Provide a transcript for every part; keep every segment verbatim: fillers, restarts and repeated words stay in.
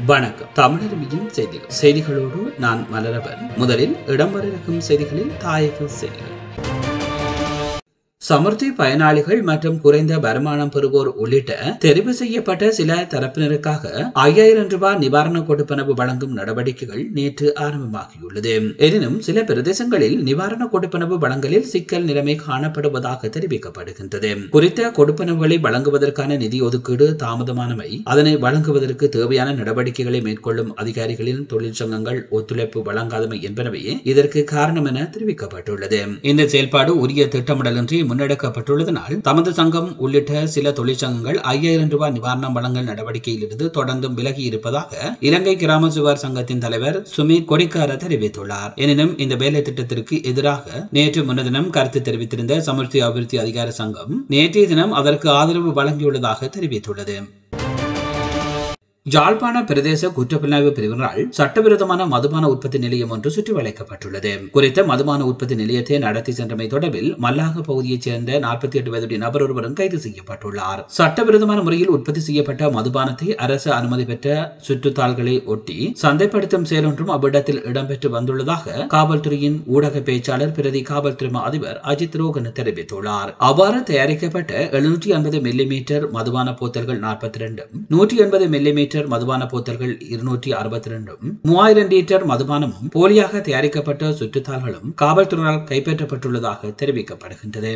வணக்கம். தமிழருவியின் செய்திகள் செய்திகளோடு நான் மலரவன். முதலில் இடம்பெற இருக்கும் செய்திகளில் தாயக செய்திகள். சமுர்த்தி பயனாளிகள் மற்றும் குறைந்த வருமானம் பெறுவோர் உள்ளிட்ட தெரிவு செய்யப்பட்ட சில தரப்பினருக்காக ஐயாயிரம் ரூபாய் நிவாரண கொடுப்பனவு வழங்கும் நடவடிக்கைகள் நேற்று ஆரம்பமாகியுள்ளது. எனினும் சில பிரதேசங்களில் நிவாரண கொடுப்பனவு வழங்கலில் சிக்கல் நிலைமை காணப்படுவதாக தெரிவிக்கப்படுகின்றது. குறித்த கொடுப்பனவுகளை வழங்குவதற்கான நிதி ஒதுக்கீடு தாமதமானமை, அதனை வழங்குவதற்கு தேவையான நடவடிக்கைகளை மேற்கொள்ளும் அதிகாரிகளின் தொழிற்சங்கங்கள் ஒத்துழைப்பு வழங்காதமை என்பனவே இதற்கு காரணம் என தெரிவிக்கப்பட்டுள்ளது. இந்த செயல்பாடு உரிய திட்டமிடலின்றி முன்னெடுக்கப்பட்டுள்ளதனால் தமது சங்கம் உள்ளிட்ட சில தொழிற்சங்கங்கள் ஐயாயிரம் ரூபாய் நிவாரணம் வழங்கல் நடவடிக்கையில் இருந்து தொடர்ந்தும் விலகி இருப்பதாக இலங்கை கிராம சுவர் சங்கத்தின் தலைவர் சுமீர் கொடிக்கார தெரிவித்துள்ளார். எனினும் இந்த வேலை திட்டத்திற்கு எதிராக நேற்று முன்னதினம் கருத்து தெரிவித்திருந்த சமுர்த்தி அபிவிருத்தி அதிகார சங்கம் நேற்றைய தினம் அதற்கு ஆதரவு வழங்கியுள்ளதாக தெரிவித்துள்ளது. யாழ்ப்பாண பிரதேச குற்றப்புலனாய்வு பிரிவினரால் சட்டவிரோதமான மதுபான உற்பத்தி நிலையம் ஒன்று சுற்றி வளைக்கப்பட்டுள்ளது. குறித்த மதுபான உற்பத்தி நிலையத்தை நடத்தி சென்றமை தொடர்பில் மல்லாக பகுதியைச் சேர்ந்த நாற்பத்தி எட்டு வயதுடைய நபர் ஒருவரும் கைது செய்யப்பட்டுள்ளார். சட்டவிரோதமான முறையில் உற்பத்தி செய்யப்பட்ட மதுபானத்தை அரசு அனுமதி பெற்ற சுற்றுத்தாள்களை ஒட்டி சந்தைப்படுத்தும் செயலொன்றும் அவ்விடத்தில் இடம்பெற்று வந்துள்ளதாக காவல்துறையின் ஊடக பேச்சாளர் பிரதி காவல்துறை அதிபர் அஜித் ரோகன் தெரிவித்துள்ளார். அவ்வாறு தயாரிக்கப்பட்ட எழுநூற்றி ஐம்பது மில்லி மீட்டர் மதுபான போத்தல்கள் நாற்பத்தி இரண்டும் நூற்றி எண்பது மில்லி மீட்டர் மதுபான போத்தல்கள் இருநூற்றி அறுபத்தி இரண்டும் மூவாயிரம் லிட்டர் மதுபானமும் போலியாக தயாரிக்கப்பட்ட சுற்றுத்தாள்களும் காவல்துறையால் கைப்பற்றப்பட்டுள்ளதாக தெரிவிக்கப்படுகின்றது.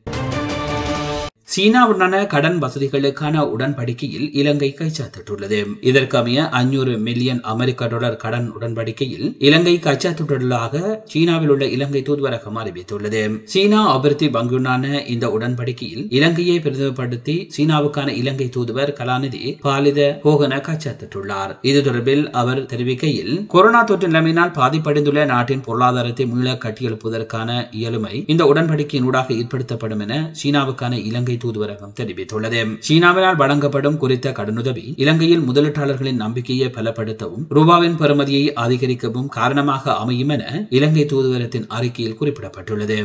சீனாவுடனான கடன் வசதிகளுக்கான உடன்படிக்கையில் இலங்கை கைச்சாத்திட்டுள்ளது. இதற்கமைய ஐநூறு மில்லியன் அமெரிக்க டாலர் கடன் உடன்படிக்கையில் இலங்கை கைச்சாத்திட்டுள்ளதாக சீனாவில் உள்ள இலங்கை தூதுவரகம் அறிவித்துள்ளது. சீனா அபிவிருத்தி வங்கியுடனான இந்த உடன்படிக்கையில் இலங்கையை பிரதிநிதிப்படுத்தி சீனாவுக்கான இலங்கை தூதுவர் கலாநிதி பாலித போகன கைச்சாத்திட்டுள்ளார். இது தொடர்பில் அவர் தெரிவிக்கையில், கொரோனா தொற்று நிலைமையினால் பாதிப்படைந்துள்ள நாட்டின் பொருளாதாரத்தை மீள கட்டியெழுப்புவதற்கான இயலுமை இந்த உடன்படிக்கையின் ஊடாக ஏற்படுத்தப்படும் என சீனாவுக்கான இலங்கை தூதுவரகம் தெரிவித்துள்ளது. சீனாவினால் வழங்கப்படும் குறித்த கடனுதவி இலங்கையில் முதலீட்டாளர்களின் நம்பிக்கையை பலப்படுத்தவும் ரூபாவின் பெறுமதியை அதிகரிக்கவும் காரணமாக அமையும் என இலங்கை தூதுவரத்தின் அறிக்கையில் குறிப்பிடப்பட்டுள்ளது.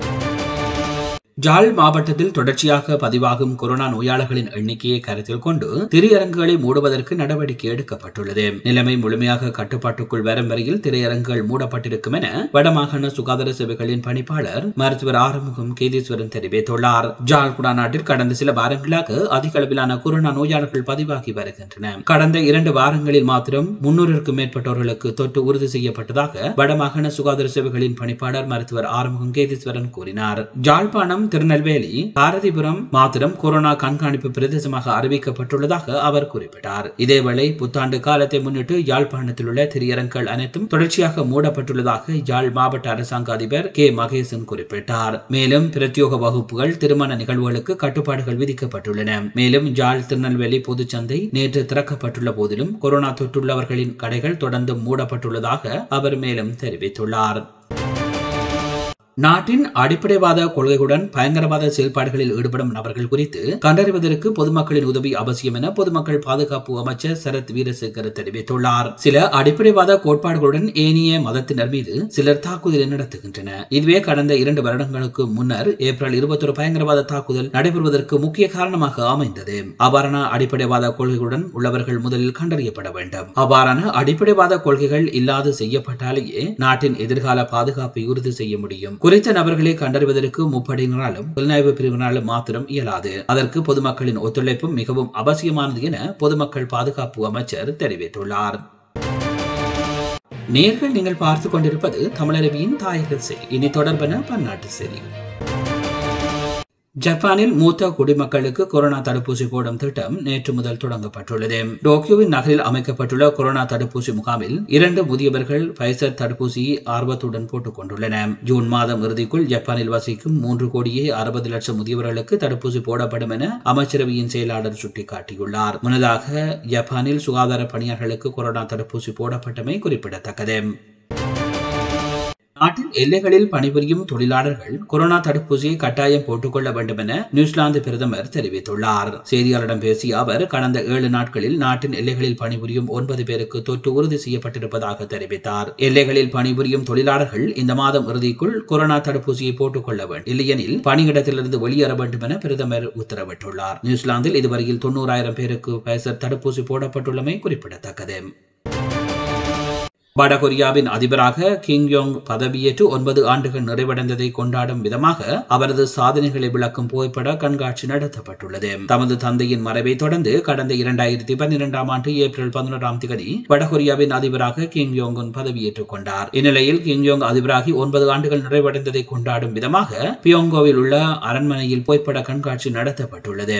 ஜாழ் மாவட்டத்தில் தொடர்ச்சியாக பதிவாகும் கொரோனா நோயாளர்களின் எண்ணிக்கையை கருத்தில் கொண்டு திரையரங்குகளை மூடுவதற்கு நடவடிக்கை எடுக்கப்பட்டுள்ளது. நிலைமை முழுமையாக கட்டுப்பாட்டுக்குள் வரும் வரையில் திரையரங்குகள் மூடப்பட்டிருக்கும் என வடமாகாண சுகாதார சேவைகளின் பணிப்பாளர் மருத்துவர் ஆறுமுகம் கேதீஸ்வரன் தெரிவித்துள்ளார். ஜாழ் குடாநாட்டில் கடந்த சில வாரங்களாக அதிக அளவிலான கொரோனா நோயாளர்கள் பதிவாகி வருகின்றன. கடந்த இரண்டு வாரங்களில் மாத்திரம் முன்னூறுக்கும் மேற்பட்டவர்களுக்கு தொற்று உறுதி செய்யப்பட்டதாக வடமாகாண சுகாதார சேவைகளின் பணிப்பாளர் மருத்துவர் ஆறுமுகம் கேதீஸ்வரன் கூறினார். ஜாழ்ப்பாணம், திருநெல்வேலி, பாரதிபுரம் மாத்திரம் கொரோனா கண்காணிப்பு பிரதேசமாக அறிவிக்கப்பட்டுள்ளதாக அவர் குறிப்பிட்டார். இதேவேளை புத்தாண்டு காலத்தை முன்னிட்டு யாழ்ப்பாணத்தில் உள்ள திரையரங்குகள் அனைத்தும் தொடர்ச்சியாக மூடப்பட்டுள்ளதாக யாழ் மாவட்ட அரசாங்க அதிபர் கே மகேசன் குறிப்பிட்டார். மேலும் பிரத்யோக வகுப்புகள், திருமண நிகழ்வுகளுக்கு கட்டுப்பாடுகள் விதிக்கப்பட்டுள்ளன. மேலும் யாழ் திருநெல்வேலி பொதுச்சந்தை நேற்று திறக்கப்பட்டுள்ள போதிலும் கொரோனா தொற்றுள்ளவர்களின் கடைகள் தொடர்ந்து மூடப்பட்டுள்ளதாக அவர் மேலும் தெரிவித்துள்ளார். நாட்டின் அடிப்படைவாத கொள்கைகளுடன் பயங்கரவாத செயல்பாடுகளில் ஈடுபடும் நபர்கள் குறித்து கண்டறிவதற்கு பொதுமக்களின் உதவி அவசியம் என பொதுமக்கள் பாதுகாப்பு அமைச்சர் சரத் வீரசேகர் தெரிவித்துள்ளார். சில அடிப்படைவாத கோட்பாடுகளுடன் ஏனைய மதத்தினர் மீது சிலர் தாக்குதலை நடத்துகின்றனர். இதுவே கடந்த இரண்டு வருடங்களுக்கு முன்னர் ஏப்ரல் இருபத்தி ஒரு பயங்கரவாத தாக்குதல் நடைபெறுவதற்கு முக்கிய காரணமாக அமைந்தது. அவ்வாறான அடிப்படைவாத கொள்கைகளுடன் உள்ளவர்கள் முதலில் கண்டறியப்பட வேண்டும். அவ்வாறான அடிப்படைவாத கொள்கைகள் இல்லாது செய்யப்பட்டாலேயே நாட்டின் எதிர்கால பாதுகாப்பை உறுதி செய்ய முடியும். குறித்த நபர்களை கண்டறிவதற்கு முப்படையினராலும் புலனாய்வு பிரிவினராலும் மாத்திரம் இயலாது. அதற்கு பொதுமக்களின் ஒத்துழைப்பும் மிகவும் அவசியமானது என பொதுமக்கள் பாதுகாப்பு அமைச்சர் தெரிவித்துள்ளார். நேர்கள் நீங்கள் பார்த்துக் கொண்டிருப்பது தமிழருவியின் தாயக செய்தி. இனி தொடர்பான பன்னாட்டு செய்திகள். ஜப்பானில் மூத்த குடிமக்களுக்கு கொரோனா தடுப்பூசி போடும் திட்டம் நேற்று முதல் தொடங்கப்பட்டுள்ளது. டோக்கியோவின் நகரில் அமைக்கப்பட்டுள்ள கொரோனா தடுப்பூசி முகாமில் இரண்டு முதியவர்கள் பைசர் தடுப்பூசியை ஆர்வத்துடன் போட்டுக் கொண்டுள்ளனர். ஜூன் மாதம் இறுதிக்குள் ஜப்பானில் வசிக்கும் மூன்று கோடியே அறுபது லட்சம் முதியவர்களுக்கு தடுப்பூசி போடப்படும் என அமைச்சரவையின் செயலாளர் சுட்டிக்காட்டியுள்ளார். முன்னதாக ஜப்பானில் சுகாதார பணியாளர்களுக்கு கொரோனா தடுப்பூசி போடப்பட்டமை குறிப்பிடத்தக்கது. நாட்டின் எல்லைகளில் பணிபுரியும் தொழிலாளர்கள் கொரோனா தடுப்பூசியை கட்டாயம் போட்டுக் கொள்ள வேண்டும் என நியூசிலாந்து பிரதமர் தெரிவித்துள்ளார். செய்தியாளரிடம் பேசிய அவர், கடந்த ஏழு நாட்களில் நாட்டின் எல்லைகளில் பணிபுரியும் ஒன்பது பேருக்கு தொற்று உறுதி செய்யப்பட்டிருப்பதாக தெரிவித்தார். எல்லைகளில் பணிபுரியும் தொழிலாளர்கள் இந்த மாதம் இறுதிக்குள் கொரோனா தடுப்பூசியை போட்டுக் கொள்ள வேண்டும், இல்லையெனில் பணியிடத்திலிருந்து வெளியேற வேண்டும் என பிரதமர் உத்தரவிட்டுள்ளார். நியூசிலாந்தில் இதுவரையில் தொன்னூறாயிரம் பேருக்கு பைசர் தடுப்பூசி போடப்பட்டுள்ளமை குறிப்பிடத்தக்கது. வடகொரியாவின் அதிபராக கிம் யோங் பதவியேற்று ஒன்பது ஆண்டுகள் நிறைவடைந்ததை கொண்டாடும் விதமாக அவரது சாதனைகளை விளக்கும் புகைப்பட கண்காட்சி நடத்தப்பட்டுள்ளது. தமது தந்தையின் மறைவை தொடர்ந்து கடந்த இரண்டாயிரத்தி பன்னிரண்டாம் ஆண்டு ஏப்ரல் பதினொன்றாம் தேதி வடகொரியாவின் அதிபராக கிம் யோங் பதவியேற்றுக் கொண்டார். இந்நிலையில் கிம் யோங் அதிபராகி ஒன்பது ஆண்டுகள் நிறைவடைந்ததை கொண்டாடும் விதமாக பியோங்கோவில் உள்ள அரண்மனையில் புகைப்பட கண்காட்சி நடத்தப்பட்டுள்ளது.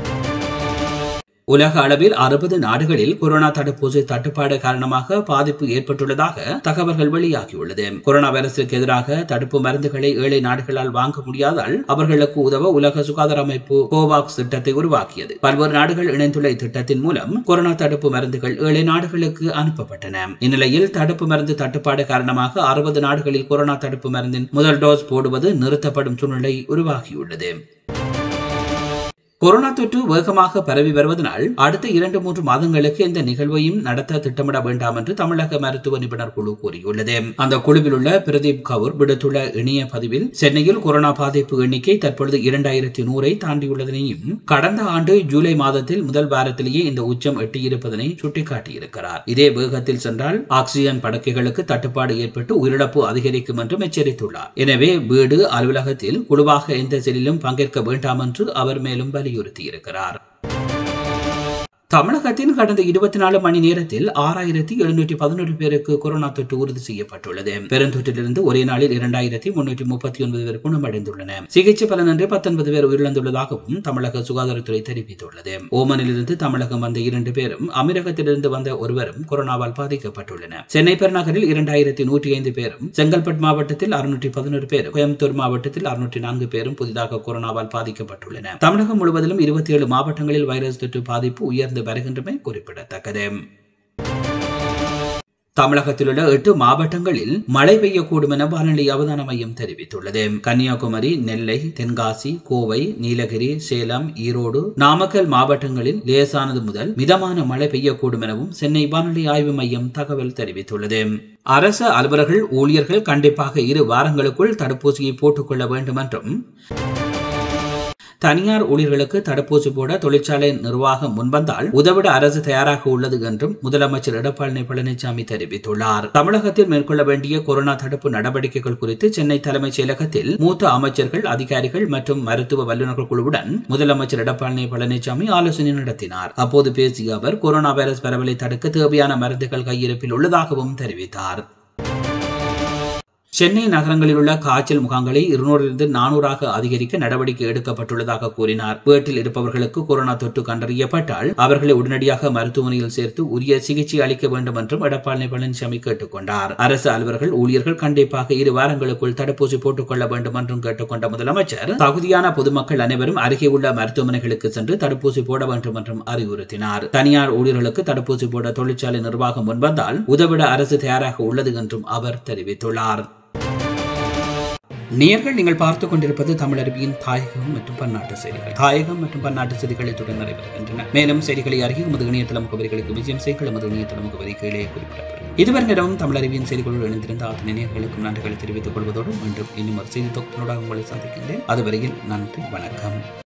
உலக அளவில் அறுபது நாடுகளில் கொரோனா தடுப்பூசி தட்டுப்பாடு காரணமாக பாதிப்பு ஏற்பட்டுள்ளதாக தகவல்கள் வெளியாகியுள்ளது. கொரோனா வைரசுக்கு எதிராக தடுப்பு மருந்துகளை ஏழை நாடுகளால் வாங்க முடியாதால் அவர்களுக்கு உதவ உலக சுகாதார அமைப்பு கோவாக்ஸ் திட்டத்தை உருவாக்கியது. பல்வேறு நாடுகள் இணைந்துள்ள இத்திட்டத்தின் மூலம் கொரோனா தடுப்பு மருந்துகள் ஏழை நாடுகளுக்கு அனுப்பப்பட்டன. இந்நிலையில் தடுப்பு மருந்து தட்டுப்பாடு காரணமாக அறுபது நாடுகளில் கொரோனா தடுப்பு மருந்தின் முதல் டோஸ் போடுவது நிறுத்தப்படும் சூழ்நிலை உருவாகியுள்ளது. கொரோனா தொற்று வேகமாக பரவி வருவதனால் அடுத்த இரண்டு மூன்று மாதங்களுக்கு இந்த நிகழ்வையும் நடத்த திட்டமிட வேண்டாம் என்று தமிழக மருத்துவ நிபுணர் குழு கூறியுள்ளது. அந்த குழுவில் உள்ள பிரதீப் கவுர் விடுத்துள்ள இணைய பதிவில், சென்னையில் கொரோனா பாதிப்பு எண்ணிக்கை தற்பொழுது இரண்டாயிரத்தி நூறை தாண்டியுள்ளதனையும் கடந்த ஆண்டு ஜூலை மாதத்தில் முதல் வாரத்திலேயே இந்த உச்சம் எட்டியிருப்பதனை சுட்டிக்காட்டியிருக்கிறார். இதே வேகத்தில் சென்றால் ஆக்சிஜன் படுக்கைகளுக்கு தட்டுப்பாடு ஏற்பட்டு உயிரிழப்பு அதிகரிக்கும் என்றும் எச்சரித்துள்ளார். எனவே வீடு அலுவலகத்தில் குழுவாக எந்த செயலிலும் பங்கேற்க வேண்டாம் என்று அவர் மேலும் வலியுறுத்தியிருக்கிறார். தமிழகத்தின் கடந்த இருபத்தி நாலு மணி நேரத்தில் ஆறாயிரத்தி எழுநூற்றி பதினொரு பேருக்கு கொரோனா தொற்று உறுதி செய்யப்பட்டுள்ளது. பெருந்தொற்றிலிருந்து ஒரே நாளில் இரண்டாயிரத்தி முன்னூற்றி முப்பத்தி ஒன்பது பேர் குணமடைந்துள்ளனர். சிகிச்சை பலனின்றி பத்தொன்பது பேர் உயிரிழந்துள்ளதாகவும் தமிழக சுகாதாரத்துறை தெரிவித்துள்ளது. ஓமனிலிருந்து தமிழகம் வந்த இரண்டு பேரும் அமீரகத்திலிருந்து வந்த ஒருவரும் கொரோனாவால் பாதிக்கப்பட்டுள்ளனர். சென்னை பெருநகரில் இரண்டாயிரத்தி நூற்றி ஐந்து பேரும், செங்கல்பட்டு மாவட்டத்தில் அறுநூற்றி பதினொரு பேரும், கோயம்புத்தூர் மாவட்டத்தில் அறுநூற்றி நான்கு பேரும் புதிதாக கொரோனாவால் பாதிக்கப்பட்டுள்ளனர். தமிழகம் முழுவதிலும் இருபத்தி ஏழு மாவட்டங்களில் வைரஸ் தொற்று பாதிப்பு உயர்ந்து வருகின்றமை குறிப்பிடத்தக்கது. தமிழகத்தில் உள்ள எட்டு மாவட்டங்களில் மழை பெய்யக்கூடும் என வானிலை அவதான மையம் தெரிவித்துள்ளது. கன்னியாகுமரி, நெல்லை, தென்காசி, கோவை, நீலகிரி, சேலம், ஈரோடு, நாமக்கல் மாவட்டங்களில் லேசானது முதல் மிதமான மழை பெய்யக்கூடும் எனவும் சென்னை வானிலை ஆய்வு மையம் தகவல் தெரிவித்துள்ளது. அரசு அலுவலர்கள், ஊழியர்கள் கண்டிப்பாக இரு வாரங்களுக்குள் தடுப்பூசியை போட்டுக் கொள்ள வேண்டும் என்றும், தனியார் ஊழியர்களுக்கு தடுப்பூசி போட தொழிற்சாலை நிர்வாகம் முன்வந்தால் உதவிட அரசு தயாராக உள்ளது என்றும் முதலமைச்சர் எடப்பாடி பழனிசாமி தெரிவித்துள்ளார். தமிழகத்தில் மேற்கொள்ள வேண்டிய கொரோனா தடுப்பு நடவடிக்கைகள் குறித்து சென்னை தலைமைச் செயலகத்தில் மூத்த அமைச்சர்கள், அதிகாரிகள் மற்றும் மருத்துவ வல்லுநர்கள் குழுவுடன் முதலமைச்சர் எடப்பாடி பழனிசாமி ஆலோசனை நடத்தினார். அப்போது பேசிய அவர், கொரோனா வைரஸ் பரவலை தடுக்க தேவையான மருந்துகள் கையிருப்பில் உள்ளதாகவும் தெரிவித்தார். சென்னை நகரங்களில் உள்ள காய்ச்சல் முகாம்களை இருநூறிலிருந்து நானூறாக அதிகரிக்க நடவடிக்கை எடுக்கப்பட்டுள்ளதாக கூறினார். வீட்டில் இருப்பவர்களுக்கு கொரோனா தொற்று கண்டறியப்பட்டால் அவர்களை உடனடியாக மருத்துவமனையில் சேர்த்து உரிய சிகிச்சை அளிக்க வேண்டும் என்றும் எடப்பாடி பழனிசாமி கேட்டுக் கொண்டார். அரசு அலுவலர்கள், ஊழியர்கள் கண்டிப்பாக இரு வாரங்களுக்குள் தடுப்பூசி போட்டுக் கொள்ள வேண்டும் என்றும் கேட்டுக்கொண்ட முதலமைச்சர், தகுதியான பொதுமக்கள் அனைவரும் அருகே உள்ள மருத்துவமனைகளுக்கு சென்று தடுப்பூசி போட வேண்டும் என்றும் அறிவுறுத்தினார். தனியார் ஊழியர்களுக்கு தடுப்பூசி போட தொழிற்சாலை நிர்வாகம் முன்வந்தால் உதவிட அரசு தயாராக உள்ளது என்றும் அவர் தெரிவித்துள்ளார். நேயர்கள், நீங்கள் பார்த்துக் கொண்டிருப்பது தமிழருவியின் தாயகம் மற்றும் பன்னாட்டு செய்திகள். தாயகம் மற்றும் பன்னாட்டு செய்திகளை தொடர்ந்து நடைபெறுகின்றன. மேலும் செய்திகளை அறிய நமது இணையதள முகவரிகளுக்கு விஜயம் செய்ய நமது இணையதள முகவரி கீழே குறிப்பிடப்படும். இதுவரை நேரம் தமிழருவியின் செய்திகளோடு இணைந்திருந்த அத்தனை நேயர்களுக்கும் நன்றிகளை தெரிவித்துக் கொள்வதோடு மீண்டும் இன்னும் ஒரு செய்தி தொகுப்பினோட உங்களை சந்திக்கின்றேன். அதுவரையில் நன்றி, வணக்கம்.